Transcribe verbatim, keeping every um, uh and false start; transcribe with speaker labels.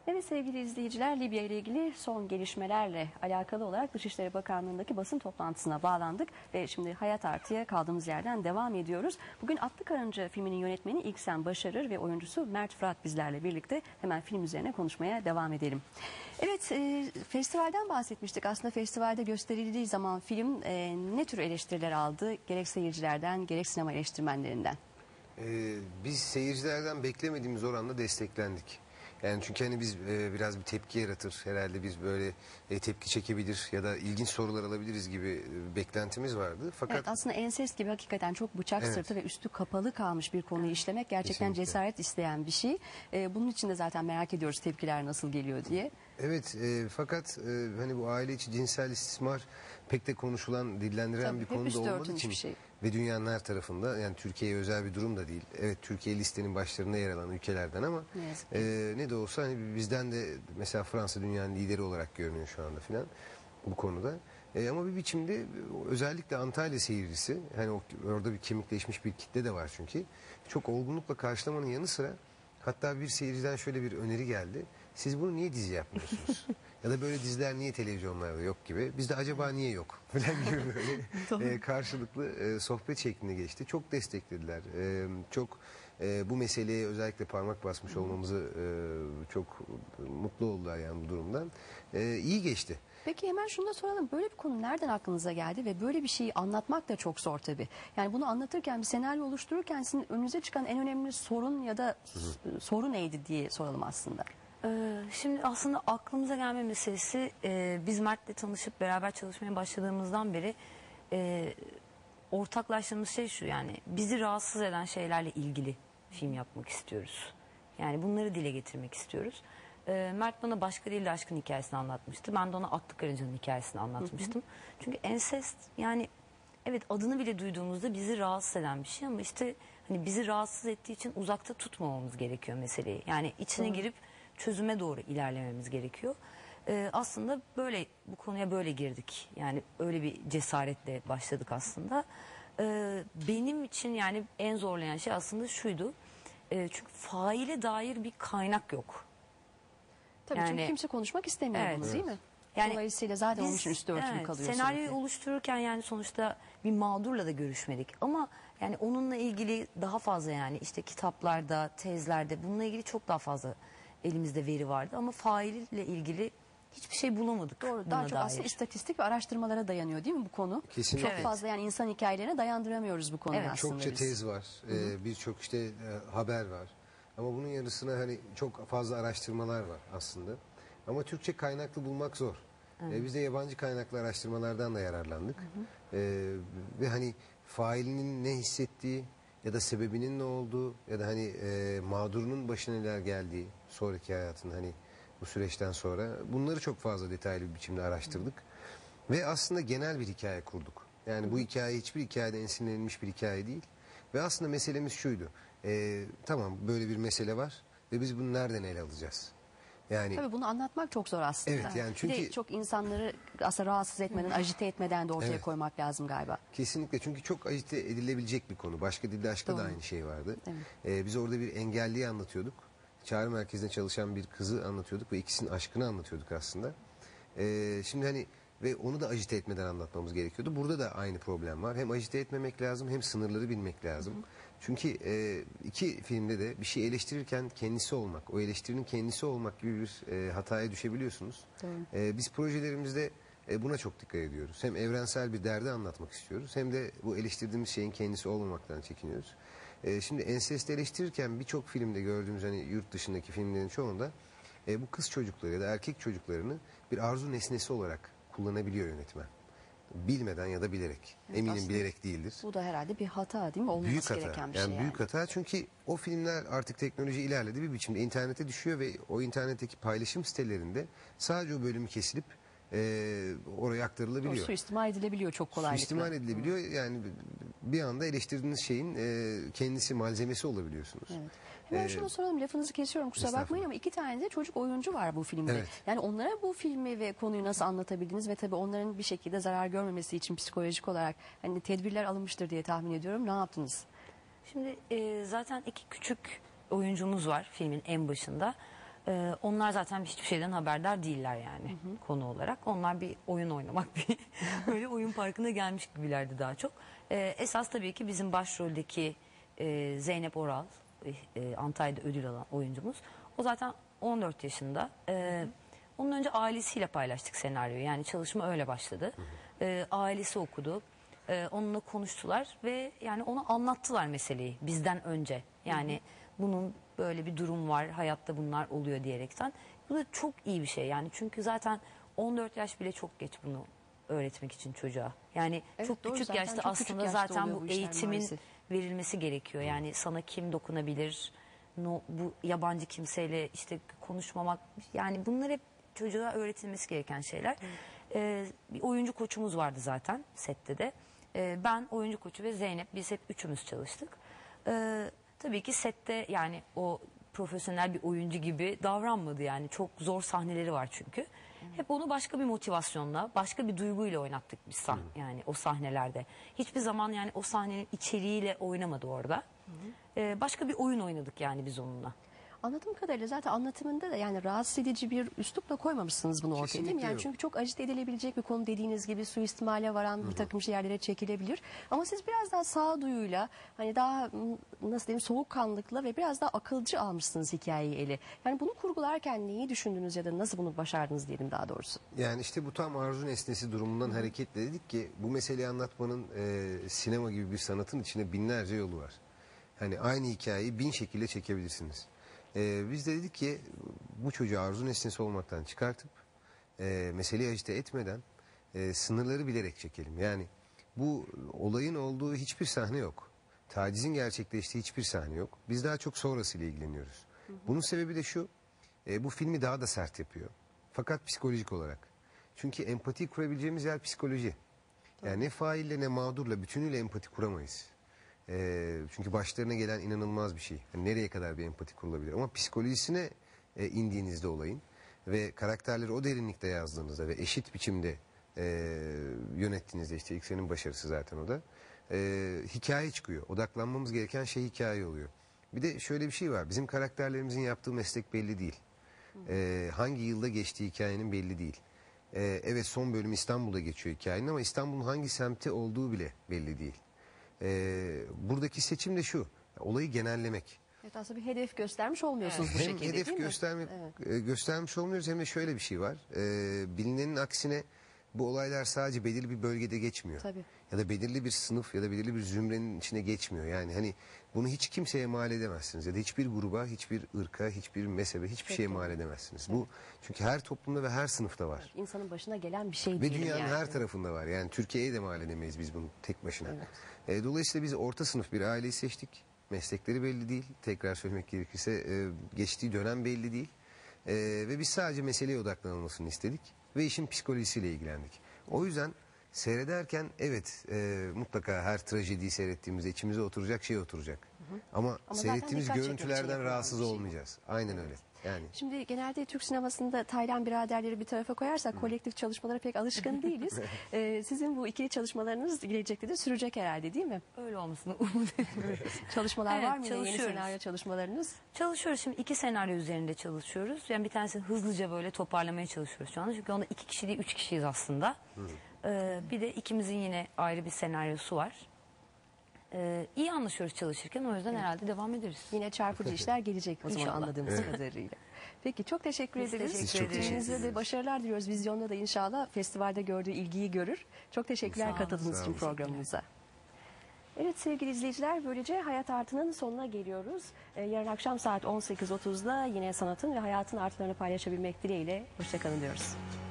Speaker 1: Evet sevgili izleyiciler, Libya ile ilgili son gelişmelerle alakalı olarak Dışişleri Bakanlığı'ndaki basın toplantısına bağlandık ve şimdi Hayat Artı'ya kaldığımız yerden devam ediyoruz. Bugün Atlı Karınca filminin yönetmeni İlksen Başarır ve oyuncusu Mert Fırat bizlerle birlikte. Hemen film üzerine konuşmaya devam edelim. Evet, e, festivalden bahsetmiştik. Aslında festivalde gösterildiği zaman film e, ne tür eleştiriler aldı? Gerek seyircilerden gerek sinema eleştirmenlerinden.
Speaker 2: Ee, biz seyircilerden beklemediğimiz oranda desteklendik. Yani çünkü hani biz e, biraz bir tepki yaratır herhalde, biz böyle e, tepki çekebilir ya da ilginç sorular alabiliriz gibi e, beklentimiz vardı. Fakat
Speaker 1: evet, aslında ensest gibi hakikaten çok bıçak
Speaker 2: evet.
Speaker 1: sırtı ve üstü kapalı kalmış bir konuyu işlemek gerçekten
Speaker 2: Kesinlikle.
Speaker 1: cesaret isteyen bir şey. E, bunun için de zaten merak ediyoruz tepkiler nasıl geliyor diye.
Speaker 2: Evet, e, fakat e, hani bu aile içi cinsel istismar pek de konuşulan, dillendiren
Speaker 1: Tabii,
Speaker 2: bir
Speaker 1: hep
Speaker 2: konu da
Speaker 1: üstü
Speaker 2: olmadığı
Speaker 1: örtülmüş
Speaker 2: için
Speaker 1: bir şey.
Speaker 2: ve dünyanın her tarafında, yani Türkiye'ye özel bir durum da değil. Evet, Türkiye listenin başlarında yer alan ülkelerden ama
Speaker 1: Ne yazık ki.
Speaker 2: e, ne de olsa hani bizden de mesela Fransa dünyanın lideri olarak görünüyor şu anda filan bu konuda. E, ama bir biçimde özellikle Antalya seyircisi, hani o, orada bir kemikleşmiş bir kitle de var çünkü. Çok olgunlukla karşılamanın yanı sıra hatta bir seyirciden şöyle bir öneri geldi. Siz bunu niye dizi yapmıyorsunuz? Ya da böyle diziler niye televizyonlarda yok gibi. Bizde acaba niye yok? Falan gibi böyle e, karşılıklı e, sohbet şeklinde geçti. Çok desteklediler. E, çok e, bu meseleye özellikle parmak basmış olmamızı e, çok mutlu oldular yani bu durumdan. E, iyi geçti.
Speaker 1: Peki hemen şunu da soralım. Böyle bir konu nereden aklınıza geldi ve böyle bir şeyi anlatmak da çok zor tabii. Yani bunu anlatırken, bir senaryo oluştururken sizin önünüze çıkan en önemli sorun ya da Hı-hı. soru neydi diye soralım aslında.
Speaker 3: Ee, şimdi aslında aklımıza gelme meselesi, e, biz Mert'le tanışıp beraber çalışmaya başladığımızdan beri e, ortaklaştığımız şey şu: yani bizi rahatsız eden şeylerle ilgili film yapmak istiyoruz. Yani bunları dile getirmek istiyoruz. E, Mert bana Başka Değil de Aşkın hikayesini anlatmıştı. Ben de ona Atlı Karınca'nın hikayesini anlatmıştım. Hı hı. Çünkü ensest, yani evet, adını bile duyduğumuzda bizi rahatsız eden bir şey ama işte hani bizi rahatsız ettiği için uzakta tutmamamız gerekiyor meseleyi. Yani içine hı. girip çözüme doğru ilerlememiz gerekiyor. Ee, aslında böyle, bu konuya böyle girdik. Yani öyle bir cesaretle başladık aslında. Ee, benim için yani en zorlayan şey aslında şuydu. Ee, çünkü faile dair bir kaynak yok.
Speaker 1: Tabii yani, çünkü kimse konuşmak istemiyor
Speaker 3: evet,
Speaker 1: bunu,
Speaker 3: evet.
Speaker 1: değil mi?
Speaker 3: Yani
Speaker 1: dolayısıyla zaten
Speaker 3: biz,
Speaker 1: onun için üstü örtülü
Speaker 3: evet,
Speaker 1: kalıyor.
Speaker 3: senaryoyu
Speaker 1: sürekli.
Speaker 3: oluştururken yani sonuçta bir mağdurla da görüşmedik. Ama yani onunla ilgili daha fazla, yani işte kitaplarda, tezlerde bununla ilgili çok daha fazla elimizde veri vardı. Ama failiyle ilgili hiçbir şey bulamadık.
Speaker 1: Doğru. Daha çok dair. Aslında istatistik ve araştırmalara dayanıyor değil mi bu konu?
Speaker 2: Kesinlikle.
Speaker 1: Çok
Speaker 3: evet.
Speaker 1: fazla yani insan hikayelerine dayandıramıyoruz bu konuyu
Speaker 3: evet.
Speaker 1: aslında.
Speaker 2: Çokça
Speaker 1: biz.
Speaker 2: tez var. Ee, Birçok işte e, haber var. Ama bunun yarısına hani çok fazla araştırmalar var aslında. Ama Türkçe kaynaklı bulmak zor. Evet. Ee, biz de yabancı kaynaklı araştırmalardan da yararlandık. Hı hı. Ee, ve hani failinin ne hissettiği ya da sebebinin ne olduğu ya da hani e, mağdurunun başına neler geldiği sonraki hayatın, hani bu süreçten sonra bunları çok fazla detaylı bir biçimde araştırdık. Hı. Ve aslında genel bir hikaye kurduk. Yani hı. bu hikaye hiçbir hikayede esinlenilmiş bir hikaye değil. Ve aslında meselemiz şuydu. E, tamam, böyle bir mesele var ve biz bunu nereden ele alacağız? Yani,
Speaker 1: tabii bunu anlatmak çok zor aslında.
Speaker 2: Evet, yani çünkü
Speaker 1: bir de çok insanları aslında rahatsız etmeden, agite etmeden de ortaya
Speaker 2: evet.
Speaker 1: koymak lazım galiba.
Speaker 2: Kesinlikle, çünkü çok agite edilebilecek bir konu. Başka Dilde Aşk'ta da aynı şey vardı.
Speaker 1: Evet.
Speaker 2: Ee, biz orada bir engelliyi anlatıyorduk. Çağrı merkezinde çalışan bir kızı anlatıyorduk ve ikisinin aşkını anlatıyorduk aslında. Ee, şimdi hani ve onu da agite etmeden anlatmamız gerekiyordu. Burada da aynı problem var. Hem agite etmemek lazım, hem sınırları bilmek lazım. Hı hı. Çünkü e, iki filmde de bir şey eleştirirken kendisi olmak, o eleştirinin kendisi olmak gibi bir e, hataya düşebiliyorsunuz. E, biz projelerimizde e, buna çok dikkat ediyoruz. Hem evrensel bir derdi anlatmak istiyoruz, hem de bu eleştirdiğimiz şeyin kendisi olmamaktan çekiniyoruz. E, şimdi ensest eleştirirken birçok filmde gördüğümüz, hani yurt dışındaki filmlerin çoğunda e, bu kız çocukları ya da erkek çocuklarını bir arzu nesnesi olarak kullanabiliyor yönetmen. Bilmeden ya da bilerek. Evet, eminim bilerek değildir.
Speaker 1: Bu da herhalde bir hata değil mi? Olmaması
Speaker 2: büyük hata.
Speaker 1: gereken bir
Speaker 2: yani
Speaker 1: şey yani.
Speaker 2: Büyük hata, çünkü o filmler artık teknoloji ilerledi, bir biçimde internete düşüyor ve o internetteki paylaşım sitelerinde sadece o bölümü kesilip e, oraya aktarılabiliyor.
Speaker 1: O suistimal edilebiliyor çok kolaylıkla.
Speaker 2: Suistimal edilebiliyor. Hı. Yani bir anda eleştirdiğiniz şeyin e, kendisi, malzemesi olabiliyorsunuz.
Speaker 1: Evet. Hemen ee, şunu soralım, lafınızı kesiyorum, kusura bakmayın ama iki tane de çocuk oyuncu var bu filmde.
Speaker 2: Evet.
Speaker 1: Yani onlara bu filmi ve konuyu nasıl anlatabildiniz ve tabii onların bir şekilde zarar görmemesi için psikolojik olarak hani tedbirler alınmıştır diye tahmin ediyorum. Ne yaptınız?
Speaker 3: Şimdi e, zaten iki küçük oyuncumuz var filmin en başında. Ee, onlar zaten hiçbir şeyden haberdar değiller yani konu olarak. Onlar bir oyun oynamak, bir böyle oyun parkına gelmiş gibilerdi daha çok. Ee, esas tabii ki bizim başroldeki e, Zeynep Oral, e, Antalya'da ödül alan oyuncumuz. O zaten on dört yaşında. Ee, onun önce ailesiyle paylaştık senaryoyu. Yani çalışma öyle başladı. Ee, ailesi okudu. Ee, onunla konuştular ve yani ona anlattılar meseleyi bizden önce. Yani bunun böyle bir durum var, hayatta bunlar oluyor diyerekten. Bu da çok iyi bir şey yani, çünkü zaten on dört yaş bile çok geç bunu öğretmek için çocuğa. Yani
Speaker 1: Evet,
Speaker 3: çok
Speaker 1: doğru,
Speaker 3: küçük
Speaker 1: zaten
Speaker 3: yaşta
Speaker 1: çok küçük
Speaker 3: aslında
Speaker 1: yaşta
Speaker 3: zaten
Speaker 1: oluyor
Speaker 3: bu
Speaker 1: bu işler
Speaker 3: eğitimin
Speaker 1: maalesef.
Speaker 3: verilmesi gerekiyor. Yani sana kim dokunabilir, no, bu yabancı kimseyle işte konuşmamak, yani bunlar hep çocuğa öğretilmesi gereken şeyler. Ee, bir oyuncu koçumuz vardı zaten sette de. Ee, ben, oyuncu koçu ve Zeynep, biz hep üçümüz çalıştık. Ee, tabii ki sette yani o profesyonel bir oyuncu gibi davranmadı yani, çok zor sahneleri var çünkü. Hep onu başka bir motivasyonla, başka bir duyguyla oynattık biz sah yani o sahnelerde. Hiçbir zaman yani o sahnenin içeriğiyle oynamadı orada. Ee, başka bir oyun oynadık yani biz onunla.
Speaker 1: Anladığım kadarıyla zaten anlatımında da yani rahatsız edici bir üslupla koymamışsınız bunu ortaya, değil mi?
Speaker 2: Kesinlikle
Speaker 1: Yani
Speaker 2: yok.
Speaker 1: çünkü çok acite edilebilecek bir konu, dediğiniz gibi suistimale varan bir takım yerlere çekilebilir. Ama siz biraz daha sağduyuyla, hani daha m, nasıl diyeyim, soğukkanlıkla ve biraz daha akılcı almışsınız hikayeyi ele. Yani bunu kurgularken neyi düşündünüz ya da nasıl bunu başardınız diyelim daha doğrusu.
Speaker 2: Yani işte bu tam arzu nesnesi durumundan hareketle dedik ki bu meseleyi anlatmanın e, sinema gibi bir sanatın içinde binlerce yolu var. Hani aynı hikayeyi bin şekilde çekebilirsiniz. E, biz de dedik ki bu çocuğu arzu nesnesi olmaktan çıkartıp e, meseleyi acite etmeden e, sınırları bilerek çekelim. Yani bu olayın olduğu hiçbir sahne yok. Tacizin gerçekleştiği hiçbir sahne yok. Biz daha çok sonrasıyla ilgileniyoruz. Bunun sebebi de şu, e, bu filmi daha da sert yapıyor. Fakat psikolojik olarak. Çünkü empati kurabileceğimiz yer psikoloji. Yani ne faille ne mağdurla bütünüyle empati kuramayız. E, çünkü başlarına gelen inanılmaz bir şey. Yani nereye kadar bir empati kurulabilir? Ama psikolojisine e, indiğinizde olayın ve karakterleri o derinlikte yazdığınızda ve eşit biçimde e, yönettiğinizde, işte ilk senin başarısı zaten o da, e, hikaye çıkıyor. Odaklanmamız gereken şey hikaye oluyor. Bir de şöyle bir şey var. Bizim karakterlerimizin yaptığı meslek belli değil. E, hangi yılda geçtiği hikayenin belli değil. E, evet, son bölüm İstanbul'da geçiyor hikayenin ama İstanbul'un hangi semti olduğu bile belli değil. E, buradaki seçim de şu. Olayı genellemek.
Speaker 1: Evet, aslında bir hedef göstermiş olmuyorsunuz bu
Speaker 2: Hem
Speaker 1: şekilde,
Speaker 2: hedef
Speaker 1: değil mi?
Speaker 2: göstermek,
Speaker 1: Evet.
Speaker 2: e, göstermiş olmuyoruz, hem de şöyle bir şey var. E, bilinenin aksine bu olaylar sadece belirli bir bölgede geçmiyor.
Speaker 1: Tabii.
Speaker 2: Ya da belirli bir sınıf ya da belirli bir zümrenin içine geçmiyor. Yani hani bunu hiç kimseye mal edemezsiniz. Ya da hiçbir gruba, hiçbir ırka, hiçbir mezhebe, hiçbir
Speaker 1: Çok
Speaker 2: şeye
Speaker 1: doğru.
Speaker 2: mal edemezsiniz. Bu çünkü her toplumda ve her sınıfta var.
Speaker 1: İnsanın başına gelen bir şey
Speaker 2: Ve
Speaker 1: diyelim
Speaker 2: dünyanın
Speaker 1: yani.
Speaker 2: her tarafında var. Yani Türkiye'ye de mal edemeyiz biz bunu tek başına. E, dolayısıyla biz orta sınıf bir aileyi seçtik. Meslekleri belli değil. Tekrar söylemek gerekirse e, geçtiği dönem belli değil. E, ve biz sadece meseleye odaklanılmasını istedik. Ve işin psikolojisiyle ilgilendik. O yüzden seyrederken evet, e, mutlaka her trajediyi seyrettiğimizde içimize oturacak şey oturacak. Ama,
Speaker 1: Ama zaten
Speaker 2: seyrettiğimiz
Speaker 1: dikkat çekmek için
Speaker 2: görüntülerden
Speaker 1: yapılan
Speaker 2: rahatsız
Speaker 1: bir şey bu.
Speaker 2: olmayacağız. Aynen öyle. Yani
Speaker 1: Şimdi genelde Türk sinemasında Taylan biraderleri bir tarafa koyarsak kolektif çalışmalara pek alışkın değiliz. Ee, sizin bu ikili çalışmalarınız gelecekte de sürecek herhalde, değil mi?
Speaker 3: Öyle olmasını umut ediyorum.
Speaker 1: Çalışmalar
Speaker 3: Evet,
Speaker 1: var mı? Yine Yeni
Speaker 3: çalışıyoruz.
Speaker 1: senaryo çalışmalarınız?
Speaker 3: Çalışıyoruz şimdi, iki senaryo üzerinde çalışıyoruz. Yani bir tanesini hızlıca böyle toparlamaya çalışıyoruz şu anda. Çünkü onda iki kişi değil, üç kişiyiz aslında. Ee, bir de ikimizin yine ayrı bir senaryosu var. Ee, iyi anlaşıyoruz çalışırken, o yüzden herhalde devam ederiz.
Speaker 1: Yine çarpıcı işler gelecek o zaman,
Speaker 3: İnşallah.
Speaker 1: anladığımız kadarıyla. Peki, çok teşekkür
Speaker 3: Biz
Speaker 1: ederiz.
Speaker 3: teşekkür
Speaker 2: Biz çok teşekkür
Speaker 1: Filminize de
Speaker 2: ederiz.
Speaker 1: başarılar diliyoruz. Vizyonda da inşallah festivalde gördüğü ilgiyi görür. Çok teşekkürler
Speaker 3: Sağ olun.
Speaker 1: katıldığınız
Speaker 2: Sağ
Speaker 1: için
Speaker 2: olun.
Speaker 1: programımıza. Evet sevgili izleyiciler, böylece Hayat Artı'nın sonuna geliyoruz. Ee, yarın akşam saat on sekiz otuzda yine sanatın ve hayatın artılarını paylaşabilmek dileğiyle. Hoşçakalın diyoruz.